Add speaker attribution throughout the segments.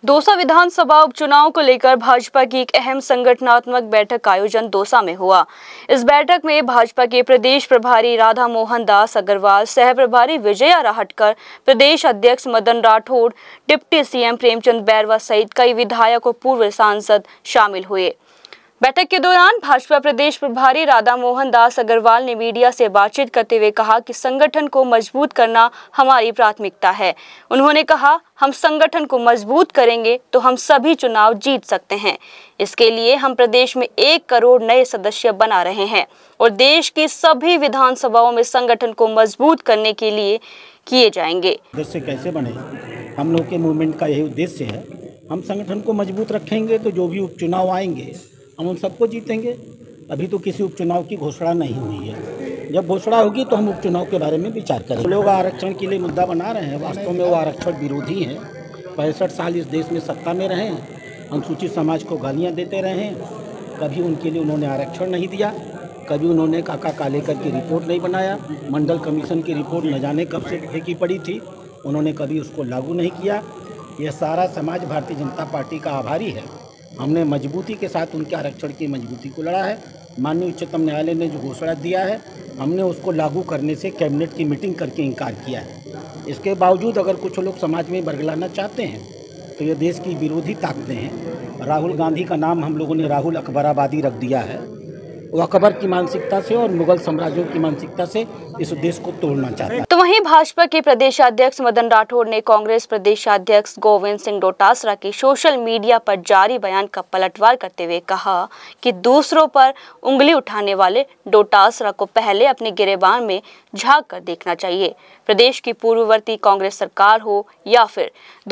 Speaker 1: दौसा विधानसभा उपचुनाव को लेकर भाजपा की एक अहम संगठनात्मक बैठक का आयोजन दौसा में हुआ। इस बैठक में भाजपा के प्रदेश प्रभारी राधा मोहन दास अग्रवाल, सह प्रभारी विजया राहटकर, प्रदेश अध्यक्ष मदन राठौड़, डिप्टी सीएम प्रेमचंद बैरवा सहित कई विधायक और पूर्व सांसद शामिल हुए। बैठक के दौरान भाजपा प्रदेश प्रभारी राधा मोहन दास अग्रवाल ने मीडिया से बातचीत करते हुए कहा कि संगठन को मजबूत करना हमारी प्राथमिकता है। उन्होंने कहा, हम संगठन को मजबूत करेंगे तो हम सभी चुनाव जीत सकते हैं। इसके लिए हम प्रदेश में 1 करोड़ नए सदस्य बना रहे हैं और देश की सभी विधानसभाओं में संगठन को मजबूत करने के लिए किए जाएंगे।
Speaker 2: उद्देश्य कैसे बने, हम लोग के मूवमेंट का यही उद्देश्य है। हम संगठन को मजबूत रखेंगे तो जो भी उपचुनाव आएंगे हम उन सबको जीतेंगे। अभी तो किसी उपचुनाव की घोषणा नहीं हुई है, जब घोषणा होगी तो हम उपचुनाव के बारे में विचार करेंगे। लोग आरक्षण के लिए मुद्दा बना रहे हैं, वास्तव में वो आरक्षण विरोधी हैं। 65 साल इस देश में सत्ता में रहे, अनुसूचित समाज को गालियाँ देते रहे हैं। कभी उनके लिए उन्होंने आरक्षण नहीं दिया, कभी उन्होंने काका कालेकर की रिपोर्ट नहीं बनाया। मंडल कमीशन की रिपोर्ट न जाने कब से फेंकी पड़ी थी, उन्होंने कभी उसको लागू नहीं किया। यह सारा समाज भारतीय जनता पार्टी का आभारी है। हमने मजबूती के साथ उनके आरक्षण की मजबूती को लड़ा है। माननीय उच्चतम न्यायालय ने जो घोषणा दिया है, हमने उसको लागू करने से कैबिनेट की मीटिंग करके इनकार किया है। इसके बावजूद अगर कुछ लोग समाज में बरगलाना चाहते हैं तो ये देश की विरोधी ताकतें हैं। राहुल गांधी का नाम हम लोगों ने राहुल अकबराबादी रख दिया है। वो अकबर की मानसिकता से और मुगल साम्राज्यों की मानसिकता से इस देश को तोड़ना चाहता है।
Speaker 1: तो वहीं भाजपा के प्रदेशाध्यक्ष मदन राठौड़ ने कांग्रेस प्रदेशाध्यक्ष गोविंद सिंह डोटासरा के सोशल मीडिया पर जारी बयान का पलटवार करते हुए कहा कि दूसरों पर उंगली उठाने वाले डोटासरा को पहले अपने गिरेबान में झांक कर देखना चाहिए। प्रदेश की पूर्ववर्ती कांग्रेस सरकार हो या फिर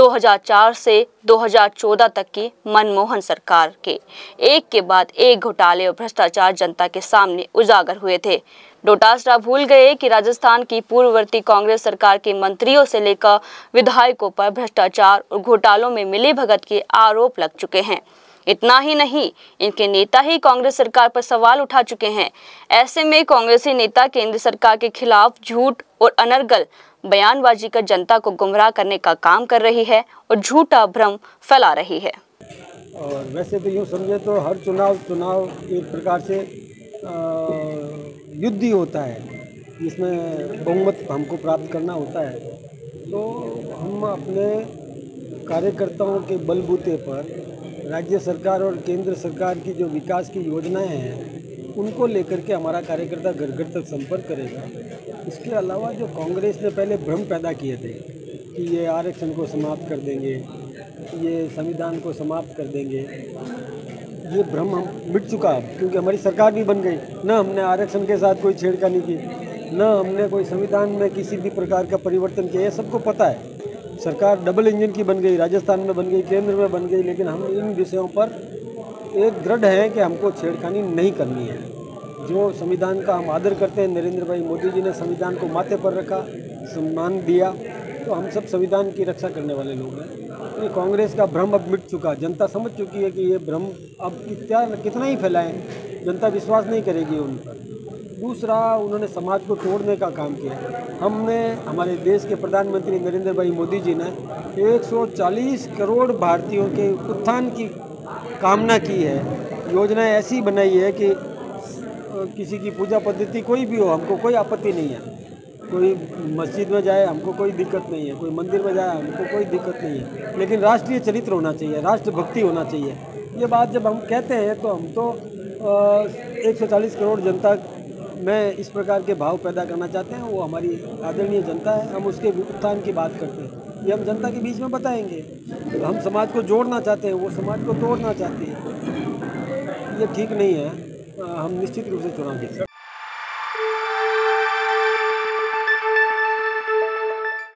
Speaker 1: 2004 से 2014 तक की मनमोहन सरकार के एक के बाद एक घोटाले और भ्रष्टाचार जनता के सामने उजागर हुए थे। डोटासरा भूल गए कि राजस्थान की पूर्ववर्ती कांग्रेस सरकार के मंत्रियों से लेकर विधायकों पर भ्रष्टाचार और घोटालों में मिलीभगत के आरोप लग चुके हैं। इतना ही नहीं, इनके नेता ही कांग्रेस सरकार पर सवाल उठा चुके हैं। ऐसे में कांग्रेसी नेता केंद्र सरकार के खिलाफ झूठ और अनर्गल बयानबाजी कर जनता को गुमराह करने का काम कर रही है और झूठा भ्रम फैला रही है।
Speaker 3: और वैसे तो यूँ समझे तो हर चुनाव एक प्रकार से युद्ध ही होता है, इसमें बहुमत हमको प्राप्त करना होता है। तो हम अपने कार्यकर्ताओं के बलबूते पर राज्य सरकार और केंद्र सरकार की जो विकास की योजनाएं हैं उनको लेकर के हमारा कार्यकर्ता घर घर तक संपर्क करेगा। इसके अलावा जो कांग्रेस ने पहले भ्रम पैदा किए थे कि ये आरक्षण को समाप्त कर देंगे, ये संविधान को समाप्त कर देंगे, ये भ्रम हम मिट चुका अब, क्योंकि हमारी सरकार भी बन गई। न हमने आरक्षण के साथ कोई छेड़खानी की, न हमने कोई संविधान में किसी भी प्रकार का परिवर्तन किया, ये सबको पता है। सरकार डबल इंजन की बन गई, राजस्थान में बन गई, केंद्र में बन गई, लेकिन हम इन विषयों पर एक दृढ़ है कि हमको छेड़खानी नहीं करनी है। जो संविधान का हम आदर करते हैं, नरेंद्र भाई मोदी जी ने संविधान को माथे पर रखा, सम्मान दिया, तो हम सब संविधान की रक्षा करने वाले लोग हैं। ये कांग्रेस का भ्रम अब मिट चुका, जनता समझ चुकी है कि ये भ्रम अब कितना ही फैलाएं, जनता विश्वास नहीं करेगी उन पर। दूसरा, उन्होंने समाज को तोड़ने का काम किया। हमने, हमारे देश के प्रधानमंत्री नरेंद्र भाई मोदी जी ने 140 करोड़ भारतीयों के उत्थान की कामना की है। योजनाएं ऐसी बनाई है कि किसी की पूजा पद्धति कोई भी हो, हमको कोई आपत्ति नहीं है। कोई मस्जिद में जाए हमको कोई दिक्कत नहीं है, कोई मंदिर में जाए हमको कोई दिक्कत नहीं है, लेकिन राष्ट्रीय चरित्र होना चाहिए, राष्ट्रभक्ति होना चाहिए। ये बात जब हम कहते हैं तो हम तो 140 करोड़ जनता में इस प्रकार के भाव पैदा करना चाहते हैं। वो हमारी आदरणीय जनता है, हम उसके उत्थान की बात करते हैं, ये हम जनता के बीच में बताएंगे। तो हम समाज को जोड़ना चाहते हैं, वो समाज को तोड़ना चाहती है, ये ठीक नहीं है। हम निश्चित रूप से चुनाव जीतेंगे।